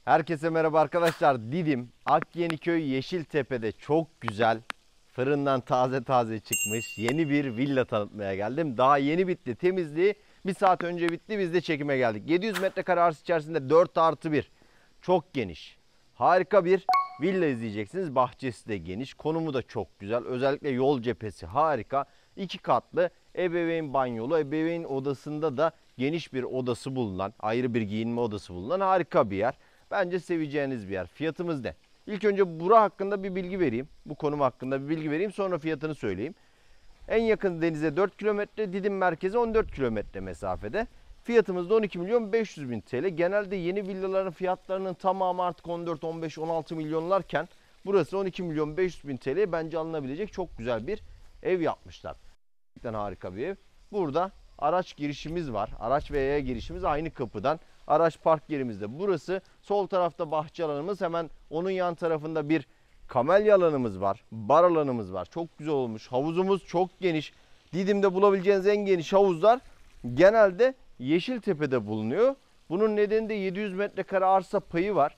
Herkese merhaba arkadaşlar. Didim, Akyeniköy, Yeşiltepe'de çok güzel, fırından taze taze çıkmış yeni bir villa tanıtmaya geldim. Daha yeni bitti temizliği. Bir saat önce bitti, biz de çekime geldik. 700 metrekare arsa içerisinde 4+1. Çok geniş. Harika bir villa izleyeceksiniz. Bahçesi de geniş. Konumu da çok güzel. Özellikle yol cephesi harika. 2 katlı ebeveyn banyolu. Ebeveyn odasında da geniş bir odası bulunan, ayrı bir giyinme odası bulunan harika bir yer. Bence seveceğiniz bir yer. Fiyatımız ne? İlk önce bura hakkında bir bilgi vereyim. Bu konum hakkında bir bilgi vereyim. Sonra fiyatını söyleyeyim. En yakın denize 4 kilometre, Didim merkeze 14 kilometre mesafede. Fiyatımız da 12 milyon 500 bin TL. Genelde yeni villaların fiyatlarının tamamı artık 14, 15, 16 milyonlarken burası 12 milyon 500 bin TL. Bence alınabilecek çok güzel bir ev yapmışlar. Gerçekten harika bir ev. Burada araç girişimiz var. Araç ve yaya girişimiz aynı kapıdan. Araç park yerimizde burası. Sol tarafta bahçe alanımız. Hemen onun yan tarafında bir kamelya alanımız var. Bar alanımız var. Çok güzel olmuş. Havuzumuz çok geniş. Didim'de bulabileceğiniz en geniş havuzlar genelde Yeşiltepe'de bulunuyor. Bunun nedeni de 700 metrekare arsa payı var.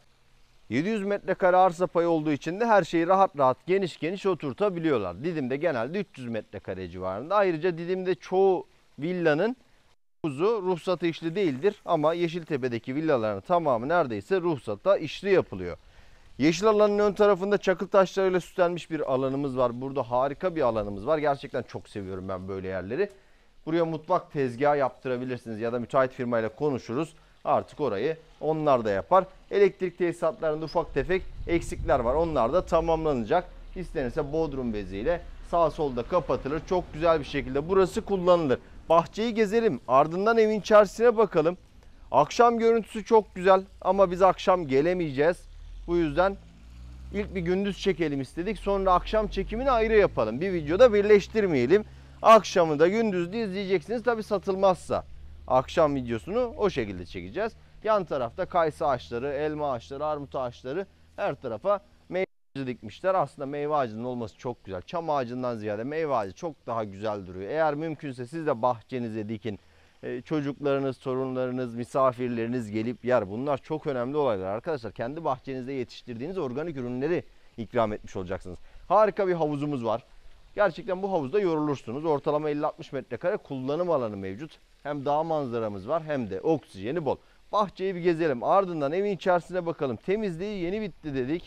700 metrekare arsa payı olduğu için de her şeyi rahat rahat geniş geniş oturtabiliyorlar. Didim'de genelde 300 metrekare civarında. Ayrıca Didim'de çoğu villanın havuzu ruhsatı işli değildir. Ama Yeşiltepe'deki villaların tamamı neredeyse ruhsata işli yapılıyor. Yeşil alanın ön tarafında çakıl taşlarıyla süslenmiş bir alanımız var. Burada harika bir alanımız var. Gerçekten çok seviyorum ben böyle yerleri. Buraya mutfak tezgahı yaptırabilirsiniz ya da müteahhit firmayla konuşuruz. Artık orayı onlar da yapar. Elektrik tesisatlarında ufak tefek eksikler var. Onlar da tamamlanacak. İstenirse bodrum beziyle sağ solda kapatılır. Çok güzel bir şekilde burası kullanılır. Bahçeyi gezelim. Ardından evin içerisine bakalım. Akşam görüntüsü çok güzel ama biz akşam gelemeyeceğiz. Bu yüzden ilk bir gündüz çekelim istedik. Sonra akşam çekimini ayrı yapalım. Bir videoda birleştirmeyelim. Akşamı da gündüz de izleyeceksiniz. Tabi satılmazsa akşam videosunu o şekilde çekeceğiz. Yan tarafta kayısı ağaçları, elma ağaçları, armut ağaçları, her tarafa meyve ağacı dikmişler. Aslında meyve ağacının olması çok güzel. Çam ağacından ziyade meyve ağacı çok daha güzel duruyor. Eğer mümkünse siz de bahçenize dikin. Çocuklarınız, torunlarınız, misafirleriniz gelip yer. Bunlar çok önemli olaylar arkadaşlar. Kendi bahçenizde yetiştirdiğiniz organik ürünleri ikram etmiş olacaksınız. Harika bir havuzumuz var. Gerçekten bu havuzda yorulursunuz. Ortalama 50-60 metrekare kullanım alanı mevcut. Hem dağ manzaramız var hem de oksijeni bol. Bahçeyi bir gezelim. Ardından evin içerisine bakalım. Temizliği yeni bitti dedik.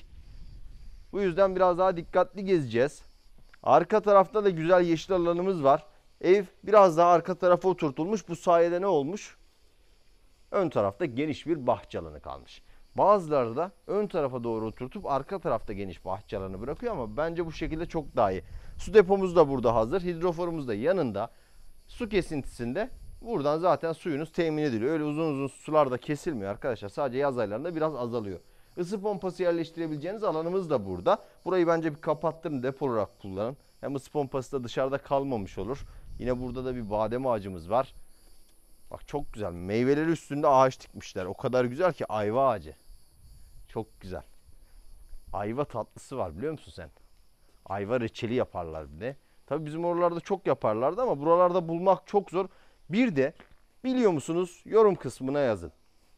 Bu yüzden biraz daha dikkatli gezeceğiz. Arka tarafta da güzel yeşil alanımız var. Ev biraz daha arka tarafa oturtulmuş. Bu sayede ne olmuş? Ön tarafta geniş bir bahçe alanı kalmış. Bazıları da ön tarafa doğru oturtup arka tarafta geniş bahçe alanı bırakıyor ama bence bu şekilde çok daha iyi. Su depomuz da burada hazır. Hidroforumuz da yanında. Su kesintisinde buradan zaten suyunuz temin ediliyor. Öyle uzun uzun sular da kesilmiyor arkadaşlar. Sadece yaz aylarında biraz azalıyor. Isı pompası yerleştirebileceğiniz alanımız da burada. Burayı bence bir kapattırın, depo olarak kullanın. Hem ısı pompası da dışarıda kalmamış olur. Yine burada da bir badem ağacımız var. Bak çok güzel. Meyveleri üstünde ağaç dikmişler. O kadar güzel ki ayva ağacı. Çok güzel. Ayva tatlısı var biliyor musun sen? Ayva reçeli yaparlar bir de. Tabii bizim oralarda çok yaparlardı ama buralarda bulmak çok zor. Bir de biliyor musunuz, yorum kısmına yazın.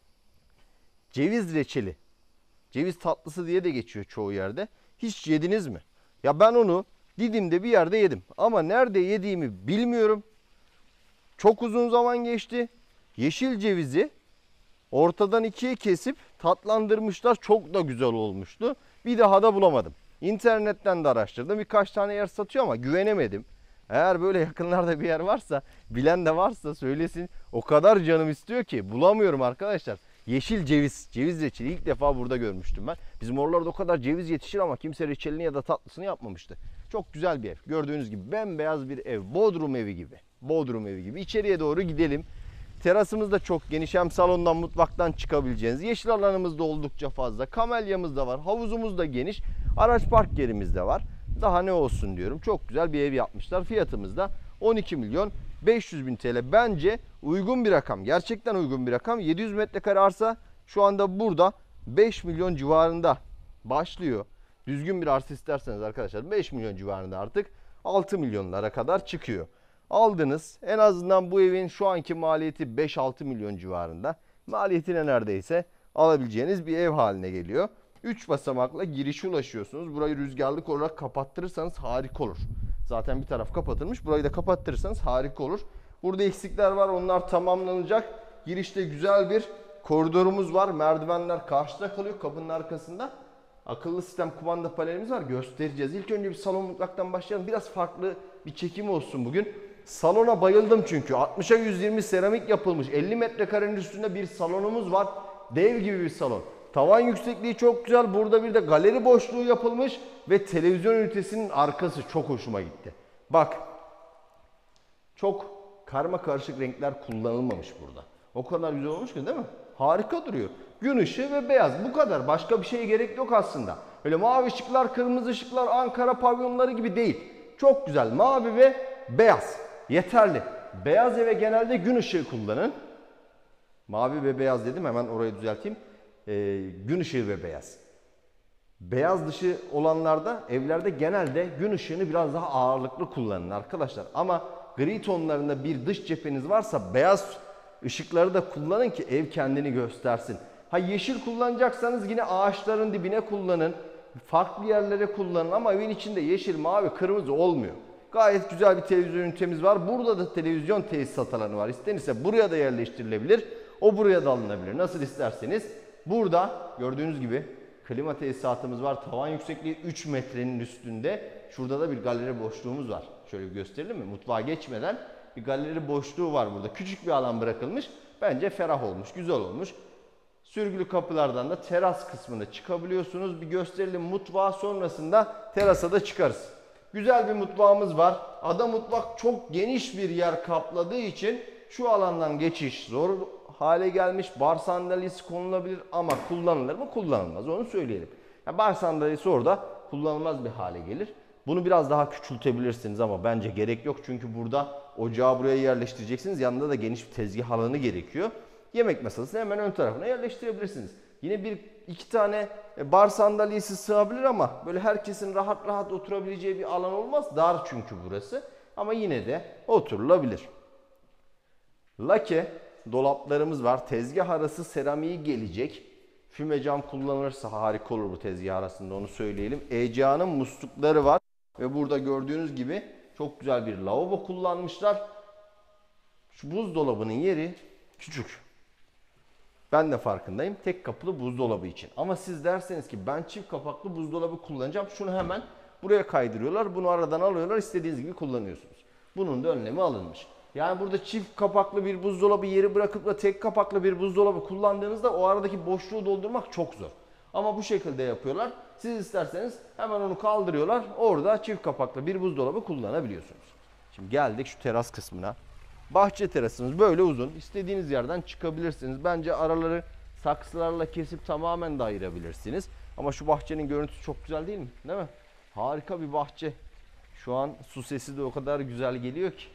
Ceviz reçeli. Ceviz tatlısı diye de geçiyor çoğu yerde. Hiç yediniz mi? Ya ben onu Didim'de bir yerde yedim. Ama nerede yediğimi bilmiyorum. Çok uzun zaman geçti. Yeşil cevizi ortadan ikiye kesip tatlandırmışlar. Çok da güzel olmuştu. Bir daha da bulamadım. İnternetten de araştırdım. Birkaç tane yer satıyor ama güvenemedim. Eğer böyle yakınlarda bir yer varsa, bilen de varsa söylesin. O kadar canım istiyor ki bulamıyorum arkadaşlar. Yeşil ceviz, ceviz reçeli ilk defa burada görmüştüm ben. Bizim oralarda o kadar ceviz yetişir ama kimse reçelini ya da tatlısını yapmamıştı. Çok güzel bir ev. Gördüğünüz gibi bembeyaz bir ev. Bodrum evi gibi. Bodrum evi gibi. İçeriye doğru gidelim. Terasımız da çok geniş. Hem salondan mutfaktan çıkabileceğiniz. Yeşil alanımız da oldukça fazla. Kamelyamız da var. Havuzumuz da geniş. Araç park yerimiz de var. Daha ne olsun diyorum. Çok güzel bir ev yapmışlar. Fiyatımız da 12 milyon 500 bin TL. Bence uygun bir rakam. Gerçekten uygun bir rakam. 700 metrekare arsa şu anda burada 5 milyon civarında başlıyor. Düzgün bir arsa isterseniz arkadaşlar 5 milyon civarında artık 6 milyonlara kadar çıkıyor. Aldınız. En azından bu evin şu anki maliyeti 5-6 milyon civarında. Maliyetine neredeyse alabileceğiniz bir ev haline geliyor. 3 basamakla girişe ulaşıyorsunuz. Burayı rüzgarlık olarak kapattırırsanız harika olur. Zaten bir taraf kapatılmış. Burayı da kapattırırsanız harika olur. Burada eksikler var. Onlar tamamlanacak. Girişte güzel bir koridorumuz var. Merdivenler karşıda kalıyor, kapının arkasında. Akıllı sistem kumanda panelimiz var. Göstereceğiz. İlk önce bir salon mutfaktan başlayalım. Biraz farklı bir çekim olsun bugün. Salona bayıldım çünkü. 60'a 120 seramik yapılmış. 50 metrekarenin üstünde bir salonumuz var. Dev gibi bir salon. Tavan yüksekliği çok güzel. Burada bir de galeri boşluğu yapılmış. Ve televizyon ünitesinin arkası çok hoşuma gitti. Bak. Çok karma karışık renkler kullanılmamış burada. O kadar güzel olmuş ki değil mi? Harika duruyor. Gün ışığı ve beyaz. Bu kadar. Başka bir şeye gerek yok aslında. Öyle mavi ışıklar, kırmızı ışıklar, Ankara pavyonları gibi değil. Çok güzel. Mavi ve beyaz. Yeterli. Beyaz eve genelde gün ışığı kullanın. Mavi ve beyaz dedim. Hemen orayı düzelteyim. Gün ışığı ve beyaz. Beyaz dışı olanlarda evlerde genelde gün ışığını biraz daha ağırlıklı kullanın arkadaşlar. Ama gri tonlarında bir dış cepheniz varsa beyaz ışıkları da kullanın ki ev kendini göstersin. Ha yeşil kullanacaksanız yine ağaçların dibine kullanın. Farklı yerlere kullanın ama evin içinde yeşil, mavi, kırmızı olmuyor. Gayet güzel bir televizyon ünitemiz var. Burada da televizyon tesisat alanı var. İstenirse buraya da yerleştirilebilir. O buraya da alınabilir. Nasıl isterseniz. Burada gördüğünüz gibi klima tesisatımız var. Tavan yüksekliği 3 metrenin üstünde. Şurada da bir galeri boşluğumuz var. Şöyle bir gösterelim mi? Mutfağa geçmeden bir galeri boşluğu var burada. Küçük bir alan bırakılmış. Bence ferah olmuş, güzel olmuş. Sürgülü kapılardan da teras kısmına çıkabiliyorsunuz. Bir gösterelim mutfağı, sonrasında terasa da çıkarız. Güzel bir mutfağımız var. Ada mutfak çok geniş bir yer kapladığı için şu alandan geçiş zor hale gelmiş. Bar sandalyesi konulabilir ama kullanılır mı? Kullanılmaz. Onu söyleyelim. Yani bar sandalyesi orada kullanılmaz bir hale gelir. Bunu biraz daha küçültebilirsiniz ama bence gerek yok. Çünkü burada ocağı buraya yerleştireceksiniz. Yanında da geniş bir tezgah alanı gerekiyor. Yemek masasını hemen ön tarafına yerleştirebilirsiniz. Yine bir iki tane bar sandalyesi sığabilir ama böyle herkesin rahat rahat oturabileceği bir alan olmaz. Dar çünkü burası. Ama yine de oturulabilir. Lake dolaplarımız var. Tezgah arası seramiği gelecek. Füme cam kullanılırsa harika olur bu tezgah arasında, onu söyleyelim. ECA'nın muslukları var. Ve burada gördüğünüz gibi çok güzel bir lavabo kullanmışlar. Şu buzdolabının yeri küçük. Ben de farkındayım. Tek kapılı buzdolabı için. Ama siz derseniz ki ben çift kapaklı buzdolabı kullanacağım. Şunu hemen buraya kaydırıyorlar. Bunu aradan alıyorlar. İstediğiniz gibi kullanıyorsunuz. Bunun da önlemi alınmış. Yani burada çift kapaklı bir buzdolabı yeri bırakıp da tek kapaklı bir buzdolabı kullandığınızda o aradaki boşluğu doldurmak çok zor. Ama bu şekilde yapıyorlar. Siz isterseniz hemen onu kaldırıyorlar. Orada çift kapaklı bir buzdolabı kullanabiliyorsunuz. Şimdi geldik şu teras kısmına. Bahçe terasımız böyle uzun. İstediğiniz yerden çıkabilirsiniz. Bence araları saksılarla kesip tamamen de ayırabilirsiniz. Ama şu bahçenin görüntüsü çok güzel değil mi? Değil mi? Harika bir bahçe. Şu an su sesi de o kadar güzel geliyor ki.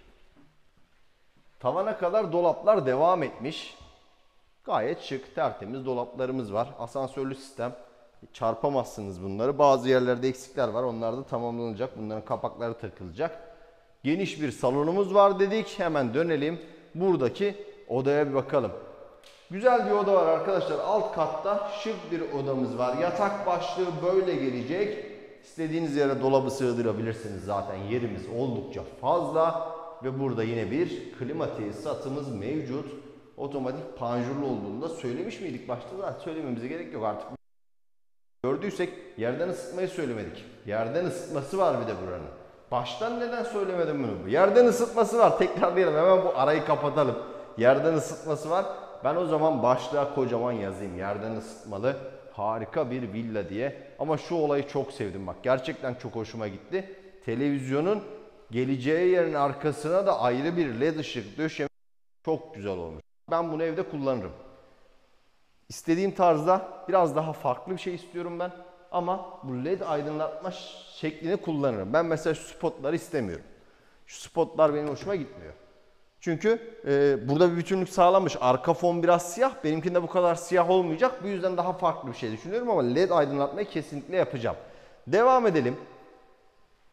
Tavana kadar dolaplar devam etmiş. Gayet şık, tertemiz dolaplarımız var. Asansörlü sistem. Çarpamazsınız bunları. Bazı yerlerde eksikler var. Onlar da tamamlanacak. Bunların kapakları takılacak. Geniş bir salonumuz var dedik. Hemen dönelim. Buradaki odaya bir bakalım. Güzel bir oda var arkadaşlar. Alt katta şık bir odamız var. Yatak başlığı böyle gelecek. İstediğiniz yere dolabı sığdırabilirsiniz. Zaten yerimiz oldukça fazla. Ve burada yine bir klima tesisatımız mevcut. Otomatik panjurlu olduğunu da söylemiş miydik başta? Zaten söylememize gerek yok artık. Gördüysek yerden ısıtmayı söylemedik. Yerden ısıtması var bir de buranın. Baştan neden söylemedim bunu? Yerden ısıtması var. Tekrarlayalım. Hemen bu arayı kapatalım. Yerden ısıtması var. Ben o zaman başlığa kocaman yazayım. Yerden ısıtmalı harika bir villa diye. Ama şu olayı çok sevdim bak. Gerçekten çok hoşuma gitti. Televizyonun geleceği yerin arkasına da ayrı bir led ışık döşemiş. Çok güzel olmuş. Ben bunu evde kullanırım. İstediğim tarzda biraz daha farklı bir şey istiyorum ben. Ama bu led aydınlatma şeklini kullanırım. Ben mesela şu spotları istemiyorum. Şu spotlar benim hoşuma gitmiyor. Çünkü burada bir bütünlük sağlanmış. Arka fon biraz siyah. Benimkinde bu kadar siyah olmayacak. Bu yüzden daha farklı bir şey düşünüyorum ama led aydınlatmayı kesinlikle yapacağım. Devam edelim.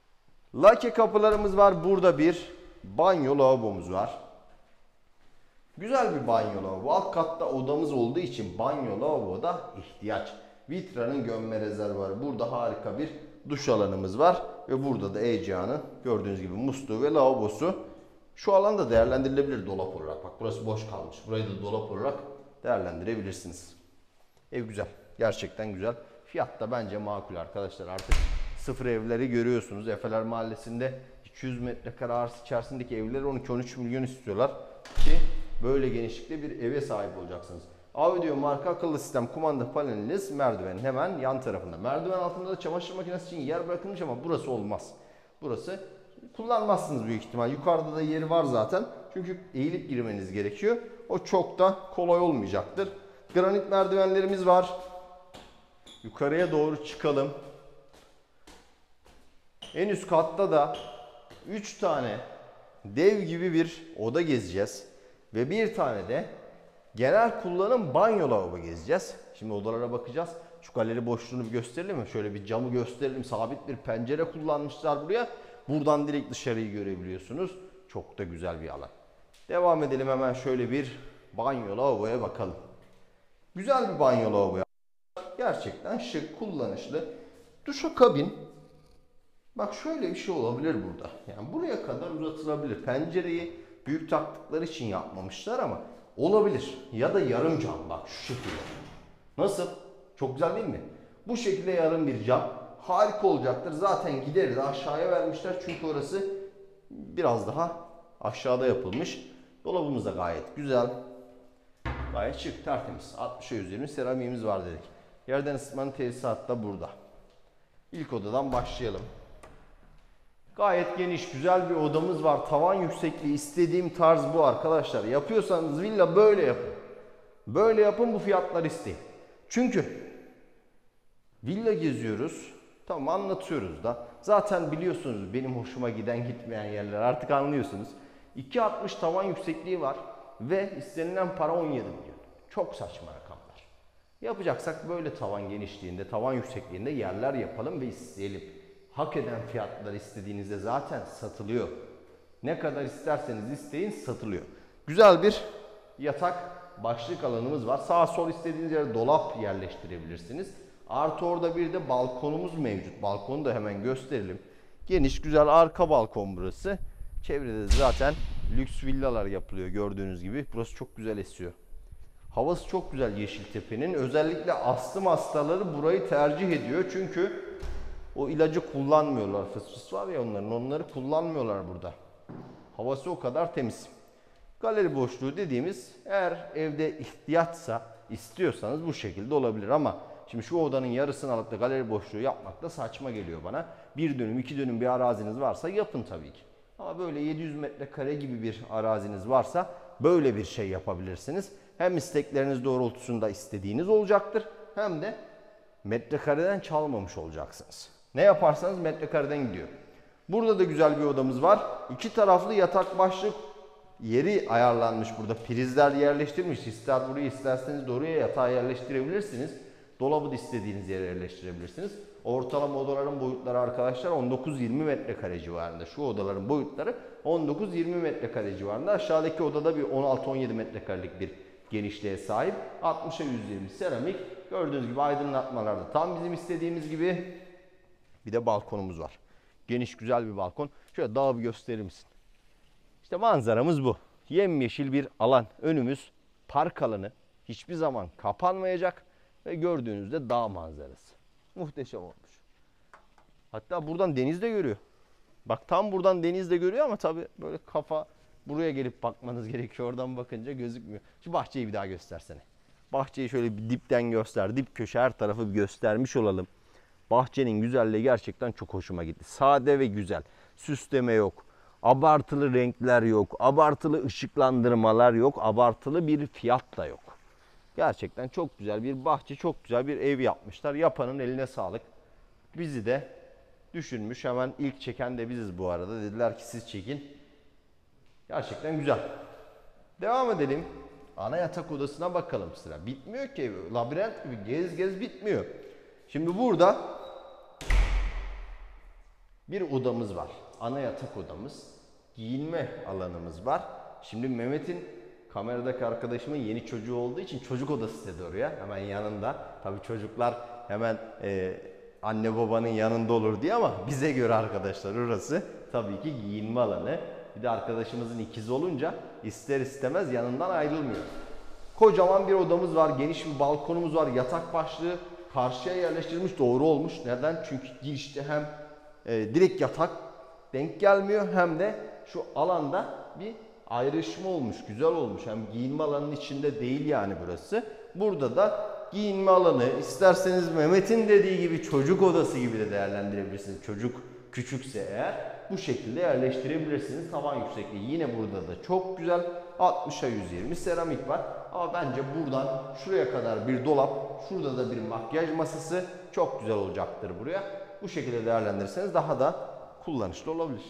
Lake kapılarımız var. Burada bir banyo lavabomuz var. Güzel bir banyo lavabo. Alt katta odamız olduğu için banyo lavabo da ihtiyaç. Vitra'nın gömme rezervuarı. Burada harika bir duş alanımız var. Ve burada da Egea'nın gördüğünüz gibi musluğu ve lavabosu. Şu alan da değerlendirilebilir dolap olarak. Bak burası boş kalmış. Burayı da dolap olarak değerlendirebilirsiniz. Ev güzel. Gerçekten güzel. Fiyat da bence makul arkadaşlar. Artık sıfır evleri görüyorsunuz. Efeler Mahallesi'nde 200 metrekare arsa içerisindeki evleri 12-13 milyon istiyorlar. Ki böyle genişlikte bir eve sahip olacaksınız. Audio marka akıllı sistem kumanda paneliniz merdivenin hemen yan tarafında. Merdiven altında da çamaşır makinesi için yer bırakılmış ama burası olmaz. Burası kullanmazsınız büyük ihtimal. Yukarıda da yeri var zaten. Çünkü eğilip girmeniz gerekiyor. O çok da kolay olmayacaktır. Granit merdivenlerimiz var. Yukarıya doğru çıkalım. En üst katta da 3 tane dev gibi bir oda gezeceğiz. Ve bir tane de genel kullanım banyo lavabo gezeceğiz. Şimdi odalara bakacağız. Şu galeri boşluğunu bir gösterelim mi? Şöyle bir camı gösterelim. Sabit bir pencere kullanmışlar buraya. Buradan direkt dışarıyı görebiliyorsunuz. Çok da güzel bir alan. Devam edelim, hemen şöyle bir banyo lavaboya bakalım. Güzel bir banyo lavabo. Gerçekten şık, kullanışlı. Duşakabin. Bak şöyle bir şey olabilir burada. Yani buraya kadar uzatılabilir. Pencereyi büyük taktıkları için yapmamışlar ama olabilir. Ya da yarım cam, bak şu şekilde. Nasıl? Çok güzel değil mi? Bu şekilde yarım bir cam. Harika olacaktır. Zaten gideri de aşağıya vermişler. Çünkü orası biraz daha aşağıda yapılmış. Dolabımız da gayet güzel. Gayet şık, tertemiz. 60'a 120 seramiğimiz var dedik. Yerden ısıtmanın tesisatı da burada. İlk odadan başlayalım. Gayet geniş, güzel bir odamız var. Tavan yüksekliği, istediğim tarz bu arkadaşlar. Yapıyorsanız villa böyle yapın. Böyle yapın, bu fiyatlar isteyin. Çünkü villa geziyoruz. Tamam, anlatıyoruz da. Zaten biliyorsunuz benim hoşuma giden gitmeyen yerler, artık anlıyorsunuz. 2.60 tavan yüksekliği var ve istenilen para 17 milyon. Çok saçma rakamlar. Yapacaksak böyle tavan genişliğinde, tavan yüksekliğinde yerler yapalım ve isteyelim. Hak eden fiyatlar istediğinizde zaten satılıyor. Ne kadar isterseniz isteyin, satılıyor. Güzel bir yatak başlık alanımız var. Sağ sol istediğiniz yere dolap yerleştirebilirsiniz. Artı orada bir de balkonumuz mevcut. Balkonu da hemen gösterelim. Geniş güzel arka balkon burası. Çevrede zaten lüks villalar yapılıyor gördüğünüz gibi. Burası çok güzel esiyor. Havası çok güzel Yeşiltepe'nin. Özellikle astım hastaları burayı tercih ediyor. Çünkü o ilacı kullanmıyorlar. Fıs fıs var ya onları kullanmıyorlar burada. Havası o kadar temiz. Galeri boşluğu dediğimiz, eğer evde ihtiyaçsa, istiyorsanız bu şekilde olabilir ama şimdi şu odanın yarısını alıp da galeri boşluğu yapmak da saçma geliyor bana. 1 dönüm 2 dönüm bir araziniz varsa yapın tabii ki. Ama böyle 700 metrekare gibi bir araziniz varsa böyle bir şey yapabilirsiniz. Hem istekleriniz doğrultusunda istediğiniz olacaktır, hem de metrekareden çalmamış olacaksınız. Ne yaparsanız metrekareden gidiyor. Burada da güzel bir odamız var. 2 taraflı yatak başlık yeri ayarlanmış burada. Prizler yerleştirilmiş. İster buraya isterseniz de oraya yatağı yerleştirebilirsiniz. Dolabı da istediğiniz yere yerleştirebilirsiniz. Ortalama odaların boyutları arkadaşlar 19-20 metrekare civarında. Şu odaların boyutları 19-20 metrekare civarında. Aşağıdaki odada bir 16-17 metrekarelik bir genişliğe sahip. 60'a 120 seramik. Gördüğünüz gibi aydınlatmalarda tam bizim istediğimiz gibi. Bir de balkonumuz var. Geniş güzel bir balkon. Şöyle dağı bir gösterir misin? İşte manzaramız bu. Yemyeşil bir alan. Önümüz park alanı. Hiçbir zaman kapanmayacak. Ve gördüğünüzde dağ manzarası. Muhteşem olmuş. Hatta buradan deniz de görüyor. Bak tam buradan deniz de görüyor ama tabii böyle kafa buraya gelip bakmanız gerekiyor. Oradan bakınca gözükmüyor. Şu bahçeyi bir daha göstersene. Bahçeyi şöyle bir dipten göster. Dip köşe her tarafı bir göstermiş olalım. Bahçenin güzelliği gerçekten çok hoşuma gitti. Sade ve güzel. Süsleme yok. Abartılı renkler yok. Abartılı ışıklandırmalar yok. Abartılı bir fiyat da yok. Gerçekten çok güzel bir bahçe, çok güzel bir ev yapmışlar. Yapanın eline sağlık. Bizi de düşünmüş. Hemen ilk çeken de biziz bu arada. Dediler ki siz çekin. Gerçekten güzel. Devam edelim. Ana yatak odasına bakalım sıra. Bitmiyor ki. Labirent gibi gez gez bitmiyor. Şimdi burada bir odamız var. Ana yatak odamız. Giyinme alanımız var. Şimdi Mehmet'in kameradaki arkadaşımın yeni çocuğu olduğu için çocuk odası dedi oraya. Hemen yanında. Tabii çocuklar hemen anne babanın yanında olur diye ama bize göre arkadaşlar orası tabii ki giyinme alanı. Bir de arkadaşımızın ikizi olunca ister istemez yanından ayrılmıyor. Kocaman bir odamız var, geniş bir balkonumuz var, yatak başlığı karşıya yerleştirilmiş, doğru olmuş. Neden? Çünkü girişte hem direkt yatak denk gelmiyor hem de şu alanda bir ayrışma olmuş, güzel olmuş. Hem giyinme alanının içinde değil yani burası. Burada da giyinme alanı, isterseniz Mehmet'in dediği gibi çocuk odası gibi de değerlendirebilirsiniz. Çocuk küçükse eğer bu şekilde yerleştirebilirsiniz. Tavan yüksekliği yine burada da çok güzel. 60'a 120 seramik var. Ama bence buradan şuraya kadar bir dolap, şurada da bir makyaj masası çok güzel olacaktır buraya. Bu şekilde değerlendirirseniz daha da kullanışlı olabilir.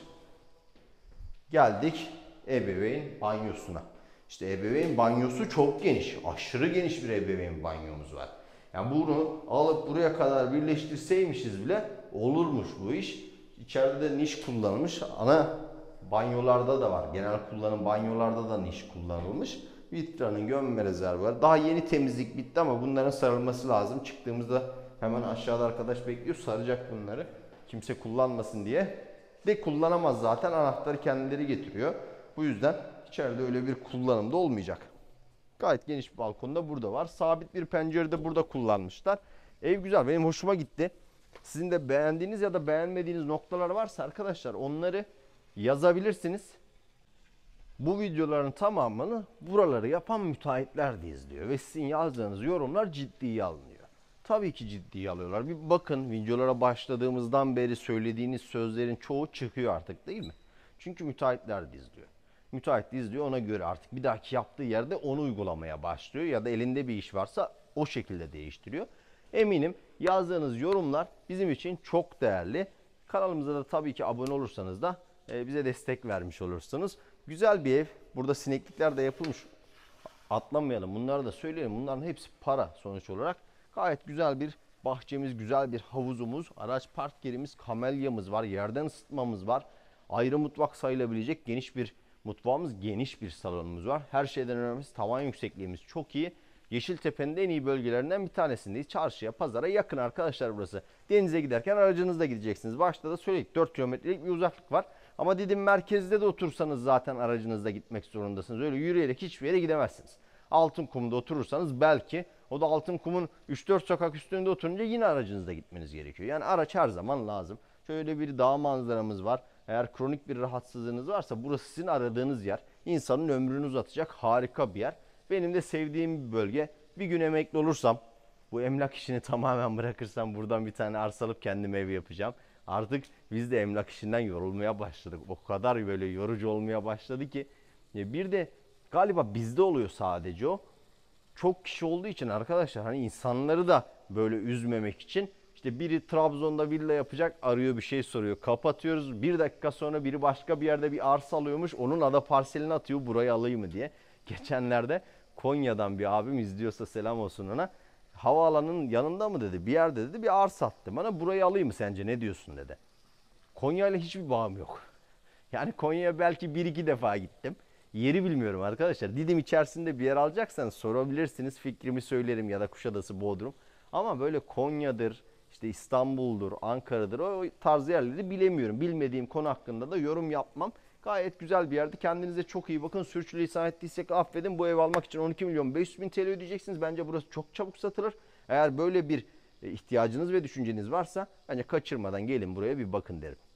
Geldik ebeveyn banyosuna. İşte ebeveyn banyosu çok geniş. Aşırı geniş bir ebeveyn banyomuz var. Yani bunu alıp buraya kadar birleştirseymişiz bile olurmuş bu iş. İçeride de niş kullanılmış. Ana banyolarda da var. Genel kullanım banyolarda da niş kullanılmış. Vitranın gömme rezervuarı. Daha yeni temizlik bitti ama bunların sarılması lazım. Çıktığımızda hemen aşağıda arkadaş bekliyor. Saracak bunları. Kimse kullanmasın diye. De kullanamaz zaten. Anahtarı kendileri getiriyor. Bu yüzden içeride öyle bir kullanım da olmayacak. Gayet geniş bir balkon da burada var. Sabit bir pencere de burada kullanmışlar. Ev güzel. Benim hoşuma gitti. Sizin de beğendiğiniz ya da beğenmediğiniz noktalar varsa arkadaşlar onları yazabilirsiniz. Bu videoların tamamını buraları yapan müteahhitler de izliyor. Ve sizin yazdığınız yorumlar ciddiye alınıyor. Tabii ki ciddiye alıyorlar. Bir bakın videolara başladığımızdan beri söylediğiniz sözlerin çoğu çıkıyor artık değil mi? Çünkü müteahhitler de izliyor. Müteahhit de izliyor, ona göre artık bir dahaki yaptığı yerde onu uygulamaya başlıyor. Ya da elinde bir iş varsa o şekilde değiştiriyor. Eminim yazdığınız yorumlar bizim için çok değerli. Kanalımıza da tabii ki abone olursanız da bize destek vermiş olursunuz. Güzel bir ev. Burada sineklikler de yapılmış. Atlamayalım. Bunları da söyleyelim. Bunların hepsi para sonuç olarak. Gayet güzel bir bahçemiz, güzel bir havuzumuz, araç park yerimiz, kamelyamız var, yerden ısıtmamız var. Ayrı mutfak sayılabilecek geniş bir mutfağımız, geniş bir salonumuz var. Her şeyden önemlisi tavan yüksekliğimiz çok iyi. Yeşiltepe'nin en iyi bölgelerinden bir tanesindeyiz. Çarşıya, pazara yakın arkadaşlar burası. Denize giderken aracınızla gideceksiniz. Başta da söyledik 4 kilometrelik bir uzaklık var. Ama Didim merkezde de otursanız zaten aracınızla gitmek zorundasınız. Öyle yürüyerek hiçbir yere gidemezsiniz. Altınkum'da oturursanız belki o da Altınkum'un 3-4 sokak üstünde oturunca yine aracınızla gitmeniz gerekiyor. Yani araç her zaman lazım. Şöyle bir dağ manzaramız var. Eğer kronik bir rahatsızlığınız varsa burası sizin aradığınız yer. İnsanın ömrünü uzatacak harika bir yer. Benim de sevdiğim bir bölge. Bir gün emekli olursam, bu emlak işini tamamen bırakırsam buradan bir tane arsa alıp kendime ev yapacağım. Artık biz de emlak işinden yorulmaya başladık. O kadar böyle yorucu olmaya başladı ki. Bir de galiba bizde oluyor sadece o. Çok kişi olduğu için arkadaşlar hani insanları da böyle üzmemek için işte biri Trabzon'da villa yapacak arıyor bir şey soruyor. Kapatıyoruz. Bir dakika sonra biri başka bir yerde bir arsa alıyormuş. Onun ada parselini atıyor burayı alayım mı diye. Geçenlerde Konya'dan bir abim izliyorsa selam olsun ona. Havaalanının yanında mı dedi bir yerde dedi bir arsa attı bana burayı alayım mı sence ne diyorsun dedi. Konya ile hiçbir bağım yok. Yani Konya'ya belki bir iki defa gittim. Yeri bilmiyorum arkadaşlar. Didim içerisinde bir yer alacaksanız sorabilirsiniz. Fikrimi söylerim ya da Kuşadası, Bodrum. Ama böyle Konya'dır, işte İstanbul'dur, Ankara'dır o tarz yerleri bilemiyorum. Bilmediğim konu hakkında da yorum yapmam. Gayet güzel bir yerdi. Kendinize çok iyi bakın. Sürçülisan ettiysek affedin. Bu ev almak için 12 milyon 500 bin TL ödeyeceksiniz. Bence burası çok çabuk satılır. Eğer böyle bir ihtiyacınız ve düşünceniz varsa bence kaçırmadan gelin buraya bir bakın derim.